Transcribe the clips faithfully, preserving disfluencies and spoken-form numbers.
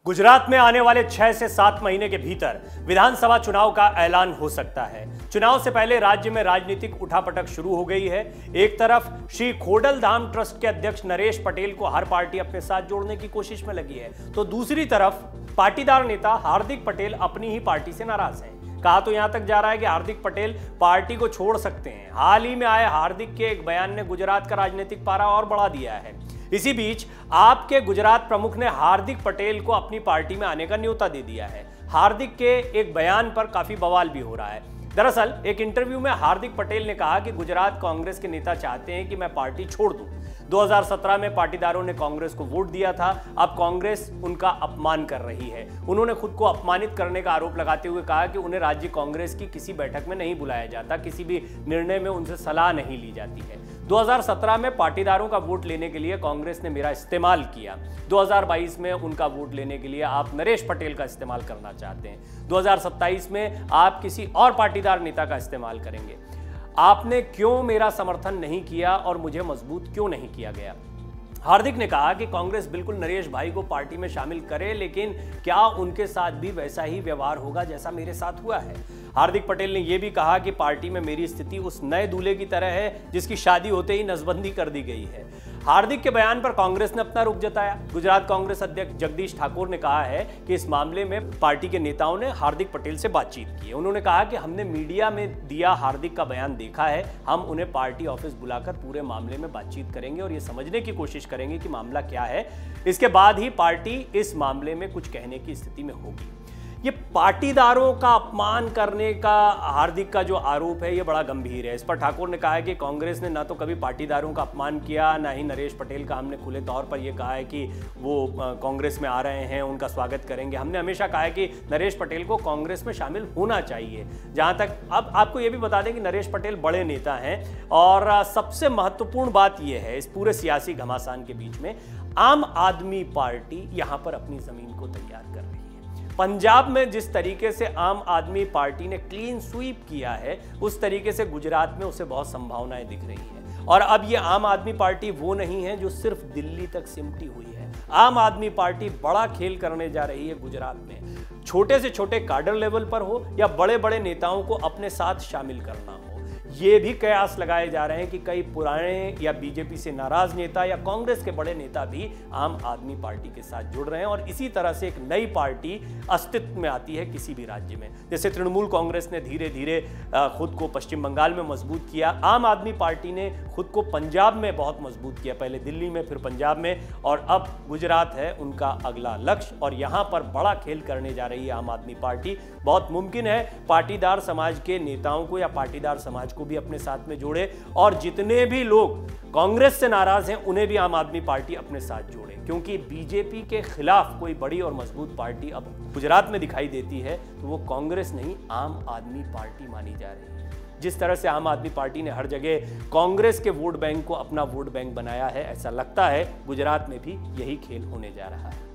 गुजरात में आने वाले छह से सात महीने के भीतर विधानसभा चुनाव का ऐलान हो सकता है। चुनाव से पहले राज्य में राजनीतिक उठापटक शुरू हो गई है। एक तरफ श्री खोडल धाम ट्रस्ट के अध्यक्ष नरेश पटेल को हर पार्टी अपने साथ जोड़ने की कोशिश में लगी है, तो दूसरी तरफ पाटीदार नेता हार्दिक पटेल अपनी ही पार्टी से नाराज हैं। कहा तो यहां तक जा रहा है कि हार्दिक पटेल पार्टी को छोड़ सकते हैं। हाल ही में आए हार्दिक के एक बयान ने गुजरात का राजनीतिक पारा और बढ़ा दिया है। इसी बीच आपके गुजरात प्रमुख ने हार्दिक पटेल को अपनी पार्टी में आने का न्योता दे दिया है। हार्दिक के एक बयान पर काफी बवाल भी हो रहा है। दरअसल एक इंटरव्यू में हार्दिक पटेल ने कहा कि गुजरात कांग्रेस के नेता चाहते हैं कि मैं पार्टी छोड़ दूं। दो हज़ार सत्रह में पाटीदारों ने कांग्रेस को वोट दिया था, अब कांग्रेस उनका अपमान कर रही है। उन्होंने खुद को अपमानित करने का आरोप लगाते हुए कहा कि उन्हें राज्य कांग्रेस की किसी बैठक में नहीं बुलाया जाता, किसी भी निर्णय में उनसे सलाह नहीं ली जाती है। दो हज़ार सत्रह में पाटीदारों का वोट लेने के लिए कांग्रेस ने मेरा इस्तेमाल किया। दो हज़ार बाईस में उनका वोट लेने के लिए आप नरेश पटेल का इस्तेमाल करना चाहते हैं। दो हज़ार सत्ताईस में आप किसी और पाटीदार नेता का इस्तेमाल करेंगे। आपने क्यों मेरा समर्थन नहीं किया और मुझे मजबूत क्यों नहीं किया गया? हार्दिक ने कहा कि कांग्रेस बिल्कुल नरेश भाई को पार्टी में शामिल करे, लेकिन क्या उनके साथ भी वैसा ही व्यवहार होगा जैसा मेरे साथ हुआ है? हार्दिक पटेल ने यह भी कहा कि पार्टी में मेरी स्थिति उस नए दूल्हे की तरह है जिसकी शादी होते ही नसबंदी कर दी गई है। हार्दिक के बयान पर कांग्रेस ने अपना रुख जताया। गुजरात कांग्रेस अध्यक्ष जगदीश ठाकुर ने कहा है कि इस मामले में पार्टी के नेताओं ने हार्दिक पटेल से बातचीत की है। उन्होंने कहा कि हमने मीडिया में दिया हार्दिक का बयान देखा है, हम उन्हें पार्टी ऑफिस बुलाकर पूरे मामले में बातचीत करेंगे और ये समझने की कोशिश करेंगे कि मामला क्या है। इसके बाद ही पार्टी इस मामले में कुछ कहने की स्थिति में होगी। ये पाटीदारों का अपमान करने का हार्दिक का जो आरोप है, ये बड़ा गंभीर है। इस पर ठाकुर ने कहा है कि कांग्रेस ने ना तो कभी पाटीदारों का अपमान किया, ना ही नरेश पटेल का हमने खुले तौर पर यह कहा है कि वो कांग्रेस में आ रहे हैं, उनका स्वागत करेंगे। हमने हमेशा कहा है कि नरेश पटेल को कांग्रेस में शामिल होना चाहिए। जहां तक अब आपको यह भी बता दें कि नरेश पटेल बड़े नेता हैं और सबसे महत्वपूर्ण बात यह है इस पूरे सियासी घमासान के बीच में, आम आदमी पार्टी यहां पर अपनी जमीन को तैयार कर रही है। पंजाब में जिस तरीके से आम आदमी पार्टी ने क्लीन स्वीप किया है, उस तरीके से गुजरात में उसे बहुत संभावनाएं दिख रही हैं। और अब ये आम आदमी पार्टी वो नहीं है जो सिर्फ दिल्ली तक सिमटी हुई है। आम आदमी पार्टी बड़ा खेल करने जा रही है गुजरात में। छोटे से छोटे काडर लेवल पर हो या बड़े बड़े नेताओं को अपने साथ शामिल करना हो, ये भी कयास लगाए जा रहे हैं कि कई पुराने या बीजेपी से नाराज नेता या कांग्रेस के बड़े नेता भी आम आदमी पार्टी के साथ जुड़ रहे हैं और इसी तरह से एक नई पार्टी अस्तित्व में आती है किसी भी राज्य में। जैसे तृणमूल कांग्रेस ने धीरे धीरे खुद को पश्चिम बंगाल में मजबूत किया, आम आदमी पार्टी ने खुद को पंजाब में बहुत मजबूत किया, पहले दिल्ली में फिर पंजाब में, और अब गुजरात है उनका अगला लक्ष्य और यहां पर बड़ा खेल करने जा रही है आम आदमी पार्टी। बहुत मुमकिन है पाटीदार समाज के नेताओं को या पाटीदार समाज को भी अपने साथ में जोड़े और जितने भी लोग कांग्रेस से नाराज हैं उन्हें भी आम आदमी पार्टी अपने साथ जोड़े, क्योंकि बीजेपी के खिलाफ कोई बड़ी और मजबूत पार्टी अब गुजरात में दिखाई देती है तो वो कांग्रेस नहीं, आम आदमी पार्टी मानी जा रही है। जिस तरह से आम आदमी पार्टी ने हर जगह कांग्रेस के वोट बैंक को अपना वोट बैंक बनाया है, ऐसा लगता है गुजरात में भी यही खेल होने जा रहा है।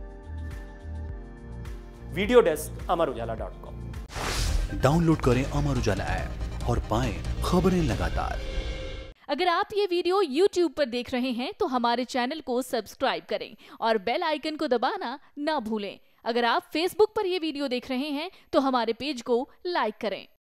Video desk Amar Ujala dot com. Download करें अमर उजाला ऐप और पाएं खबरें लगातार। अगर आप ये वीडियो यूट्यूब पर देख रहे हैं तो हमारे चैनल को सब्सक्राइब करें और बेल आइकन को दबाना ना भूलें। अगर आप फेसबुक पर ये वीडियो देख रहे हैं तो हमारे पेज को लाइक करें।